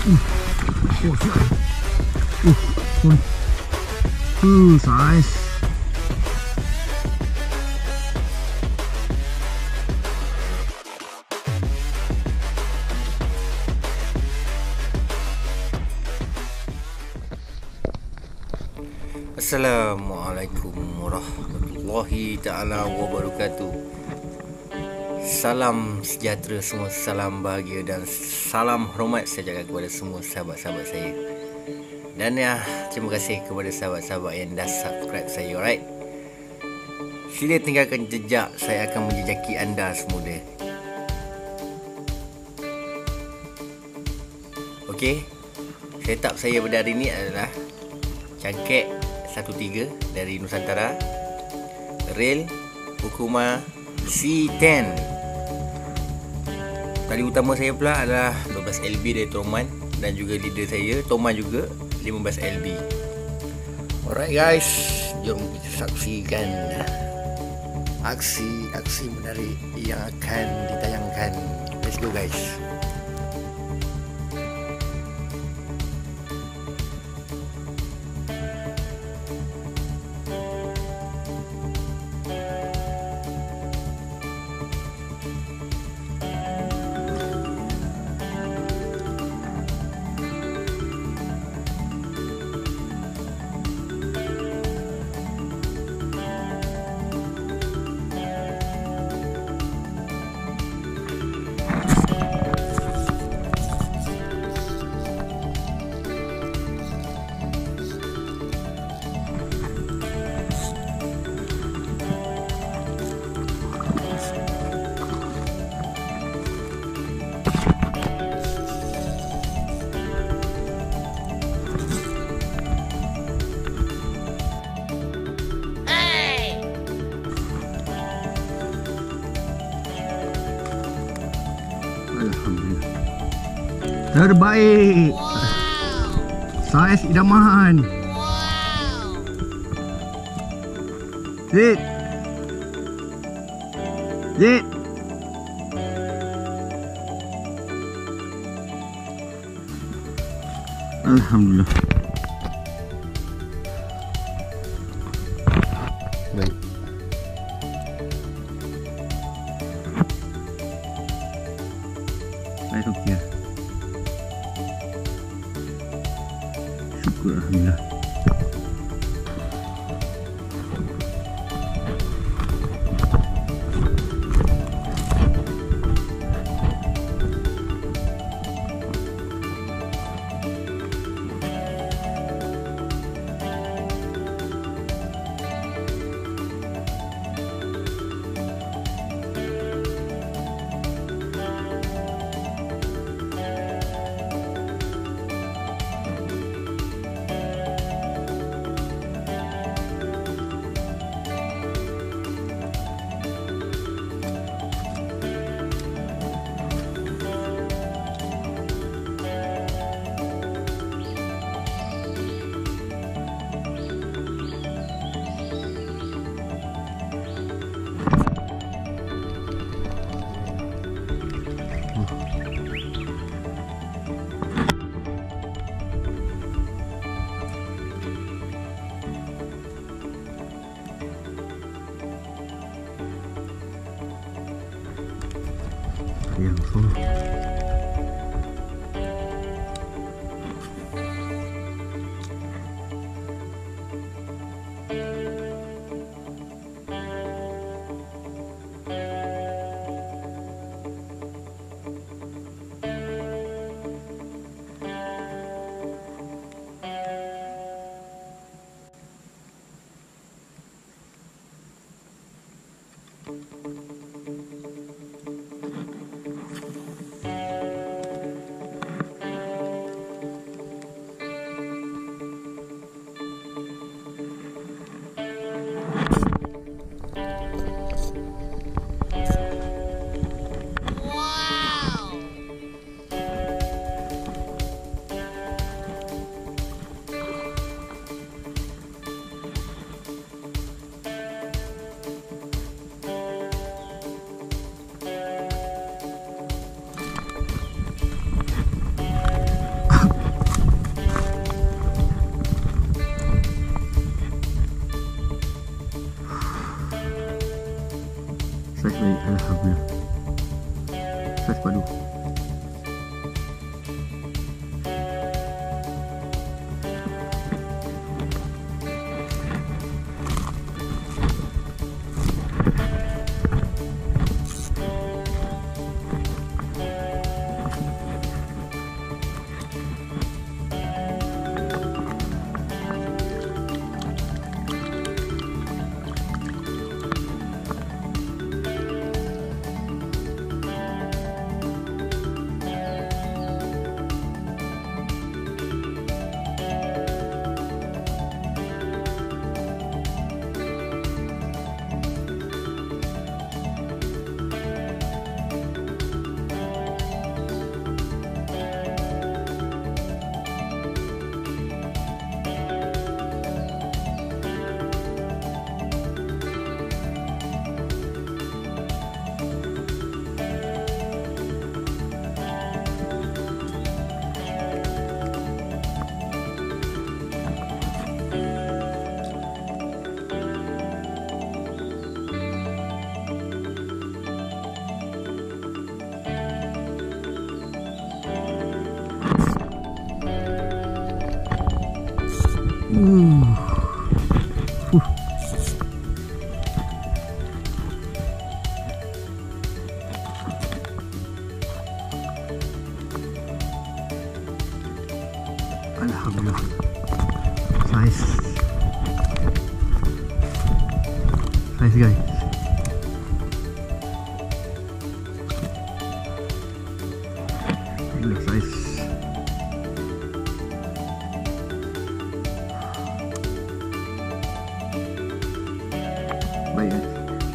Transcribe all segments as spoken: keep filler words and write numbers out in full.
Oh, siap. Uh, pun. Uh, saiz. Assalamualaikum warahmatullahi ta'ala wabarakatuh. Salam sejahtera semua, salam bahagia dan salam hormat saya jaga kepada semua sahabat-sahabat saya. Dan ya, terima kasih kepada sahabat-sahabat yang dah subscribe saya, alright. Sila tinggalkan jejak, saya akan menjejaki anda semula. Okey, setup saya pada hari ini adalah cangkek satu tiga dari Nusantara, rel Hukuma C sepuluh. Tali utama saya pula adalah dua belas L B dari Toman, dan juga leader saya Toman juga lima belas L B. Alright guys, jom kita saksikan aksi-aksi menarik yang akan ditayangkan. Let's go guys. Alhamdulillah. Terbaik. Wow. Saiz idaman. Wow. Zit. Zit. Alhamdulillah. Baik. Baik, okey. Syukur Alhamdulillah. Yang full. Saiz padu. Uh. Uh. Alhamdulillah. Saiz. Saiz guys. Alhamdulillah saiz. Baik guys.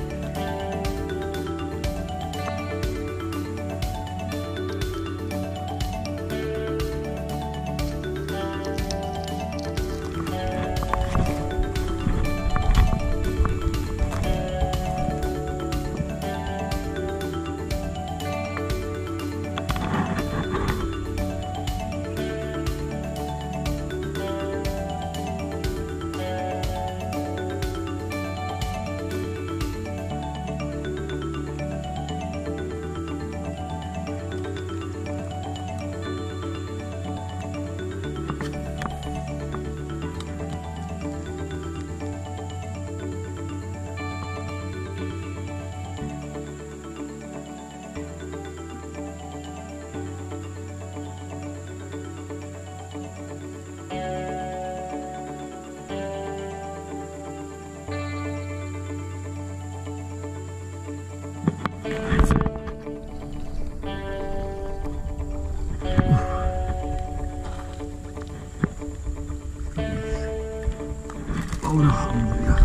Alhamdulillah.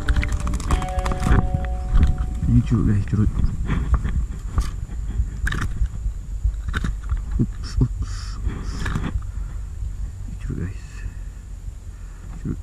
Ini curut guys, curut. Ups, ups, ups. Ini curut guys. Curut.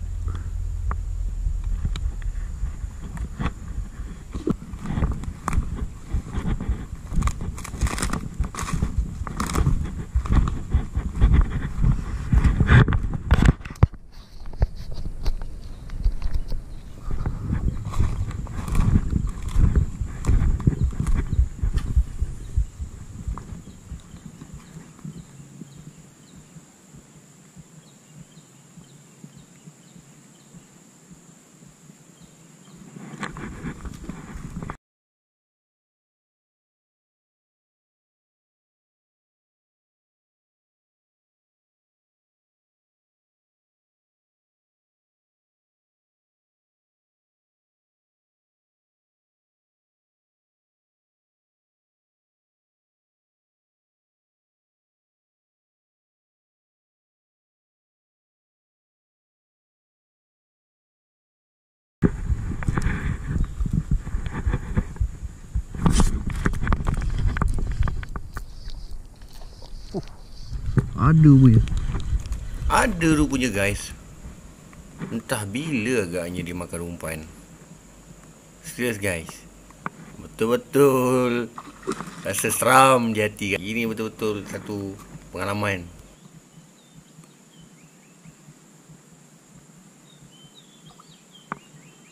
Ada punya. Ada rupanya guys. Entah bila agaknya dia makan umpan. Serius guys. Betul-betul rasa seram di hati. Ini betul-betul satu pengalaman.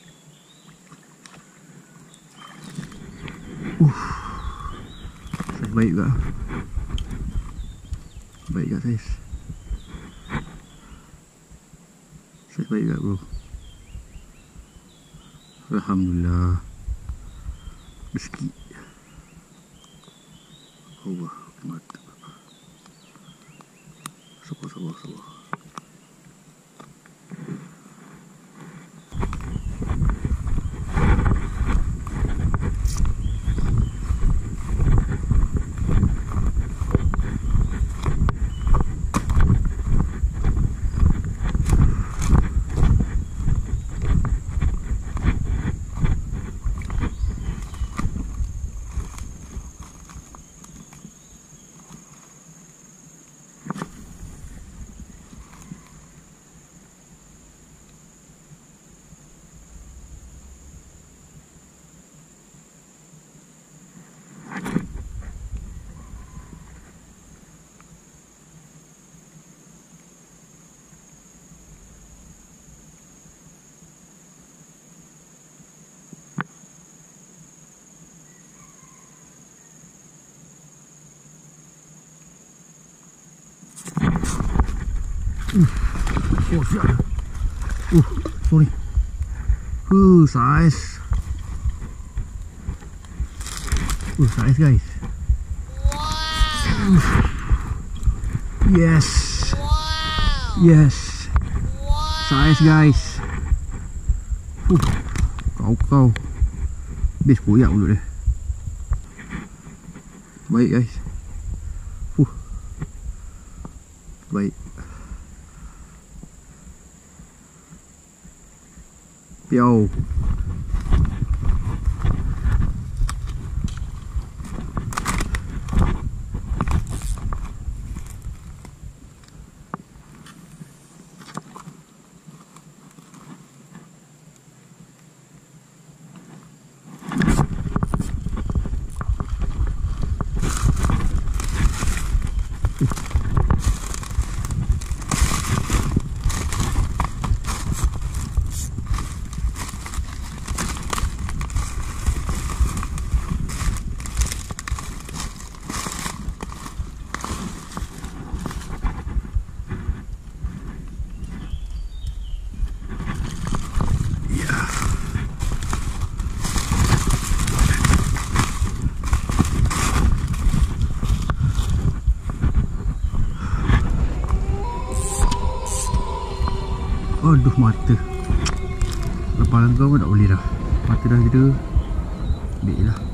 Uh. Saiz baik juga. Baik juga saiz. Saiz baik juga bro. Alhamdulillah. Rezeki. Allah, mata. Sabar, sabar, sabar. Uh, oh siap. Uh, sorry. Uh, saiz. Uh, saiz guys. Wow. Uh. Yes. Wow. Yes. Wow. Saiz guys. Uh, kau kau. Bis koyak dulu deh. Baik guys. Uh. Baik. Yo. Aduh mata. Lepas kau pun tak boleh dah. Mata dah gitu. Baiklah.